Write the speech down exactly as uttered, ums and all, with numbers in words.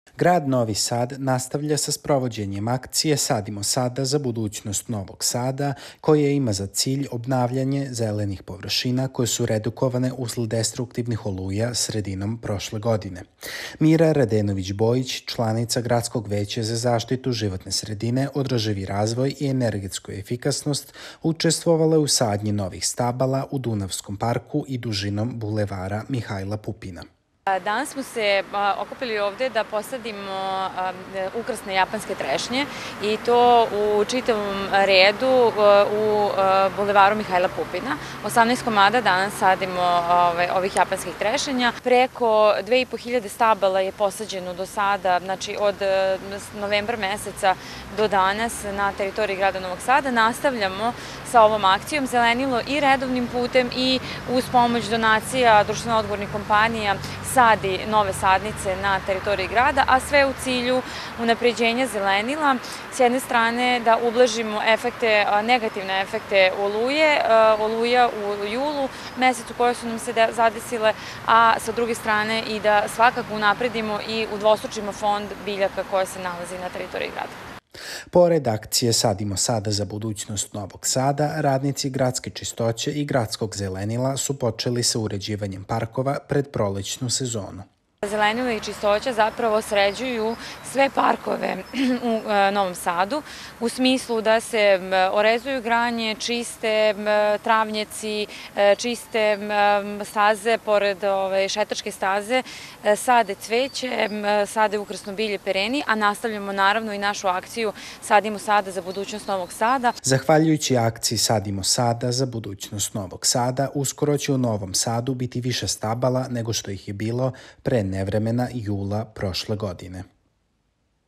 Grad Novi Sad nastavlja sa sprovođenjem akcije Sadimo sada za budućnost Novog Sada, koja ima za cilj obnavljanje zelenih površina koje su redukovane usled destruktivnih oluja sredinom prošle godine. Mira Radenović-Bojić, članica Gradskog veća za zaštitu životne sredine, održivi razvoj i energetsku efikasnost, učestvovala je u sadnji novih stabala u Dunavskom parku i dužinom bulevara Mihajla Pupina. Danas smo se okupili ovde da posadimo ukrasne japanske trešnje i to u čitavom redu u bulevaru Mihajla Pupina. osamnaest komada danas sadimo ovih japanskih trešenja. Preko dve i po hiljade stabala je posađeno do sada, znači od novembra meseca do danas na teritoriji grada Novog Sada. Nastavljamo sa ovom akcijom Zelenilo i redovnim putem i uz pomoć donacija društveno odgovornih kompanija sadi nove sadnice na teritoriji grada, a sve u cilju unapređenja zelenila. S jedne strane da ublažimo efekte, negativne efekte oluje, oluja u julu, mesecu koje su nam se zadesile, a sa druge strane i da svakako unapredimo i udvostručimo fond biljaka koje se nalazi na teritoriji grada. Pored akcije Sadimo sada za budućnost Novog Sada, radnici gradske čistoće i gradskog zelenila su počeli sa uređivanjem parkova pred prolećnu sezonu. Zelenilo i čistoća zapravo sređuju sve parkove u Novom Sadu u smislu da se orezuju granje, čiste travnjaci, čiste staze pored šetačke staze, sade cveće, sade ukrasno bilje pereni, a nastavljamo naravno i našu akciju Sadimo sada za budućnost Novog Sada. Zahvaljujući akciji Sadimo sada za budućnost Novog Sada, uskoro će u Novom Sadu biti više stabala nego što ih je bilo pre nevremena jula prošle godine.